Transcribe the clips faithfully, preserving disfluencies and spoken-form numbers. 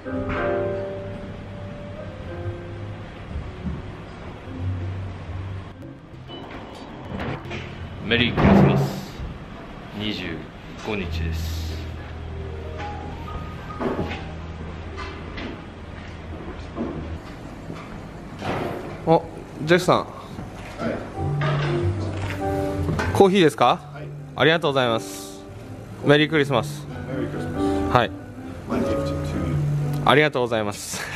メリークリスマスにじゅうごにちです。お、ジェフさん、はい、コーヒーですか？はい、ありがとうございます。メリークリスマス。メリークリスマス。はい、ありがとうございます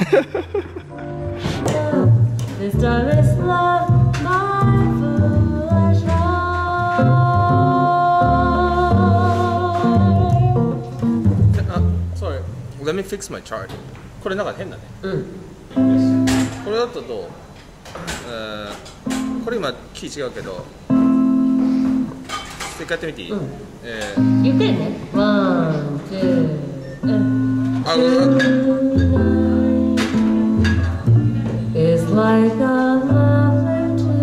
。Let me fix my chart. これなんか変だね。うん。これだとどう？えー、これ今キー違うけど。一回やってみていい？うん、えー、言ってね。ワン、ツー、うん。あ、うん。It's like a lover to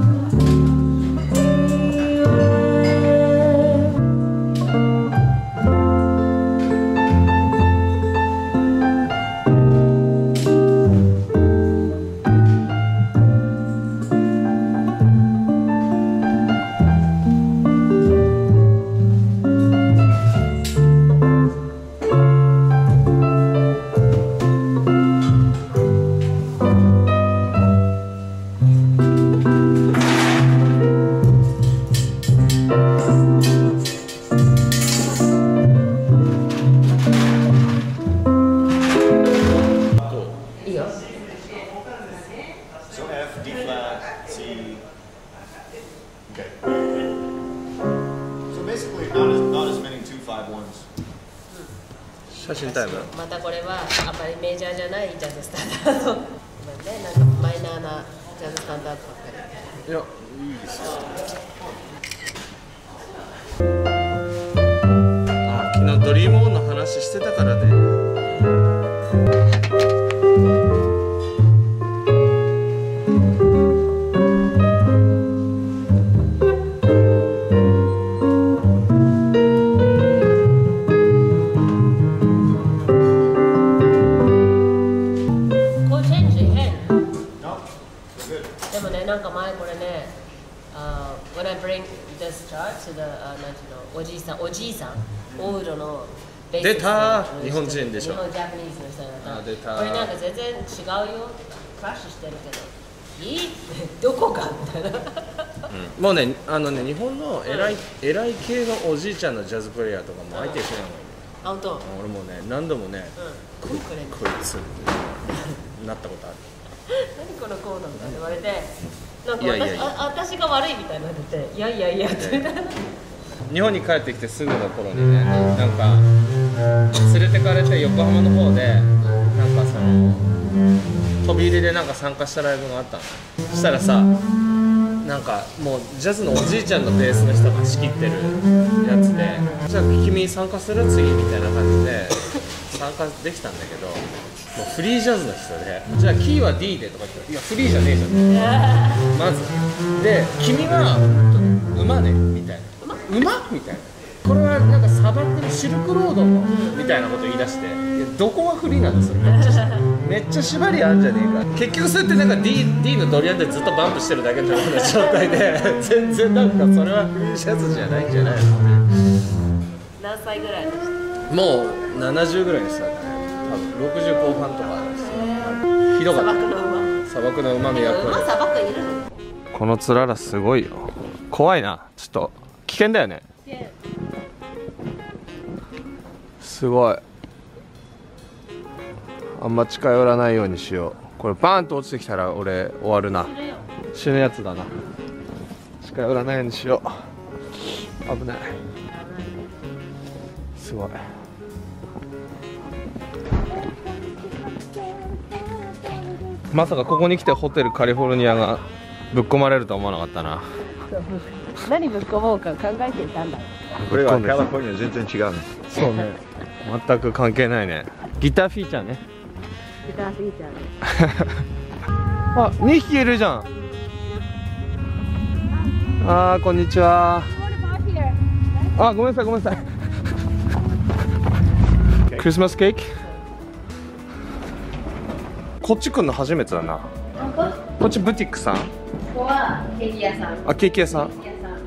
写真タイム。またこれはあまりメジャーじゃないジャズスタンダード。ね、なんかマイナーなジャズスタンダードばっかり。いや、いいですよ。あ、昨日ドリームオンの話してたからね。でもね、なんか前これね、uh, when I bring this chart to the、uh, なんていうの、おじいさん、おじいさん、オールドのベース。出た、日本人でしょ。日本ジャパニーズの人だった。あ、出た。これなんか全然違うよ、クラッシュしてるけど、いいどこかみたいな。うん、もうね、あのね、日本の偉い、うん、偉い系のおじいちゃんのジャズプレイヤーとかも相手しない方がいい。あ、本当。俺もね、何度もね、うん、こ, こいつなったことある。何このコーナーって言われて、なんか 私, いやいやいやあ私が悪いみたいになってて、いやいやいやって。日本に帰ってきてすぐの頃にね、なんか連れてかれて横浜の方で、なんかその飛び入りでなんか参加したライブがあったの。そしたらさ、なんかもうジャズのおじいちゃんのベースの人が仕切ってるやつで、じゃあ君参加する次みたいな感じで参加できたんだけど。もうフリージャズの人で、じゃあキーは ディー でとか言って、いやフリーじゃねえじゃんまずで、君は馬ねみたいな、馬みたいな、これはなんか砂漠のシルクロードのみたいなこと言い出して、いやどこがフリーなんだそれ、めっちゃめっちゃ縛りあるんじゃねえか。結局そうやってなんか D, D のドリアンでずっとバンプしてるだけのような状態で全然なんかそれはフリージャズじゃないんじゃないのって。何歳ぐらいでした？もうななじゅうぐらいでしたね。ろくじゅうこう半とかですよ。ひどかった。砂漠の馬。砂漠の馬の役割。馬砂漠いるの？このつららすごいよ。怖いな。ちょっと危険だよね。すごい。あんま近寄らないようにしよう。これバーンと落ちてきたら俺終わるな。死ぬやつだな。近寄らないようにしよう。危ない。すごい。まさかここに来てホテルカリフォルニアがぶっ込まれるとは思わなかったな。何ぶっ込もうか考えていたんだ。これはカリフォルニア全然違うね。そうね、全く関係ないね。ギターフィーチャーね。ギターフィーチャーね。あ、にひきいるじゃん。あー、こんにちは。あ、ごめんなさいごめんなさい。クリスマスケーキこっち来るの初めてだな。こっちブティックさん。 ここはケーキ屋さん。 あ、ケーキ屋さん。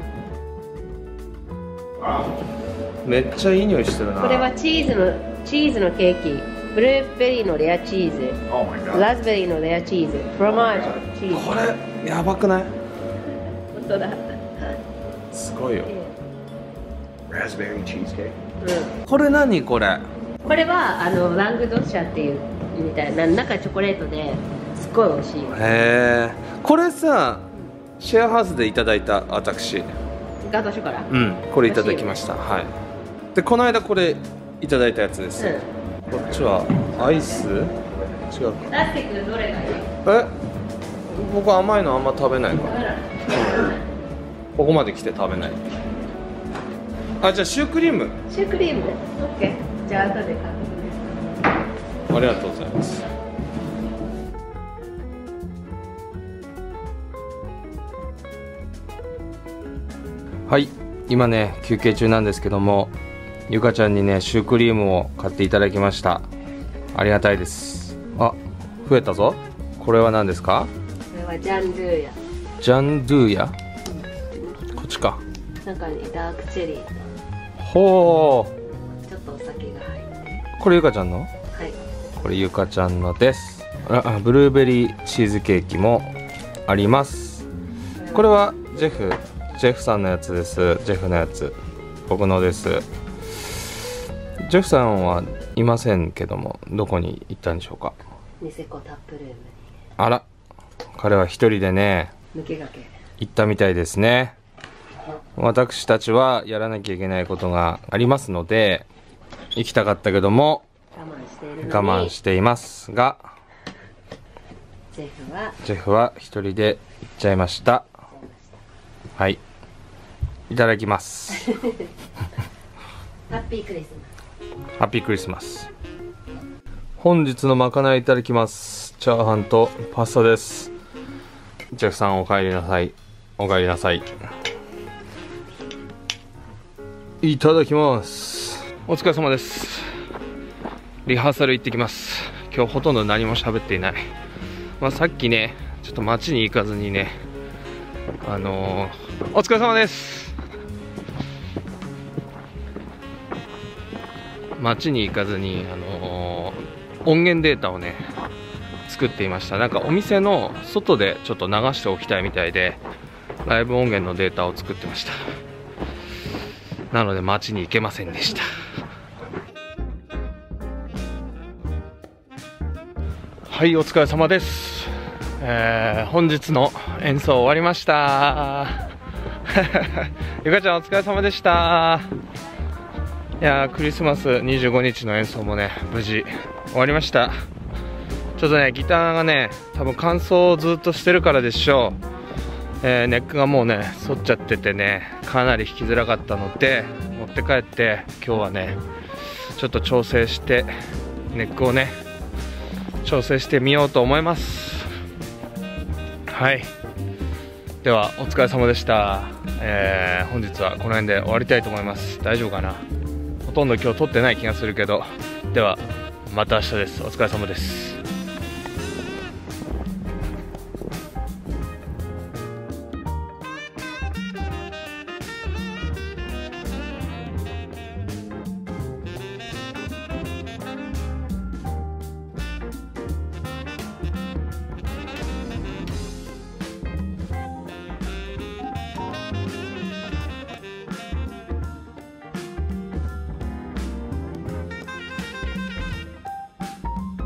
めっちゃいい匂いしてるな。 これはチーズのチーズのケーキ。ブルーベリーのレアチーズ。ラズベリーのレアチーズ。フロマージュチーズ。 これやばくない？ 本当だ。 すごいよ。 ラズベリーチーズケーキ。 うん。 これ何これ？ これはあのラングドシャっていうみたいな、中チョコレートですっごい美味しい。 へえ。これさ、シェアハウスでいただいた私。 ガトショから。 うん、これいただきました。はい。で、この間これいただいたやつです。 うん。 こっちはアイス？違うか。 プラスチックどれがいい？ え？僕甘いのあんま食べないから。ここまで来て食べない。あ、じゃあシュークリーム。 シュークリーム。オッケー。じゃあ後で買って。 ありがとうございます。はい、今ね休憩中なんですけども、ゆかちゃんにねシュークリームを買っていただきました。ありがたいです。あ、増えたぞ。これは何ですか？ これはジャンドゥーヤ。 ジャンドゥーヤ。こっちか。 中にダークチェリーとほちょっとお酒が入って。 ー。これゆかちゃんの？ はい。 これゆかちゃんのです。あ、ブルーベリーチーズケーキもあります。これはジェフジェフさんのやつです。ジェフのやつ、僕のです。ジェフさんはいませんけども、どこに行ったんでしょうか？ ニセコタップルームに。 あら、彼は一人でね抜け駆け。 行ったみたいですね。私たちはやらなきゃいけないことがありますので行きたかったけども我慢しているのに。 我慢していますが、 ジェフはジェフは一人で行っちゃいました。はい、いただきます。 ハッピークリスマス。 ハッピークリスマス。本日のまかないいただきます。チャーハンとパスタです。ジェフさんお帰りなさい。お帰りなさい。いただきます。お疲れ様です。リハーサル行ってきます。今日ほとんど何も喋っていない。まあ、さっきねちょっと街に行かずにね、あのー、お疲れ様です。街に行かずに、あのー、音源データをね作っていました。なんかお店の外でちょっと流しておきたいみたいで、ライブ音源のデータを作ってました。なので街に行けませんでした。はい、お疲れ様です。えー、本日の演奏終わりました。ゆかちゃんお疲れ様でした。いやー、クリスマスにじゅうごにちの演奏もね無事終わりました。ちょっとねギターがね多分乾燥をずっとしてるからでしょう。えー、ネックがもうね反っちゃっててね、かなり弾きづらかったので持って帰って今日はねちょっと調整してネックをね調整してみようと思います。はい、ではお疲れ様でした。えー、本日はこの辺で終わりたいと思います。大丈夫かな、ほとんど今日撮ってない気がするけど。ではまた明日です。お疲れ様です。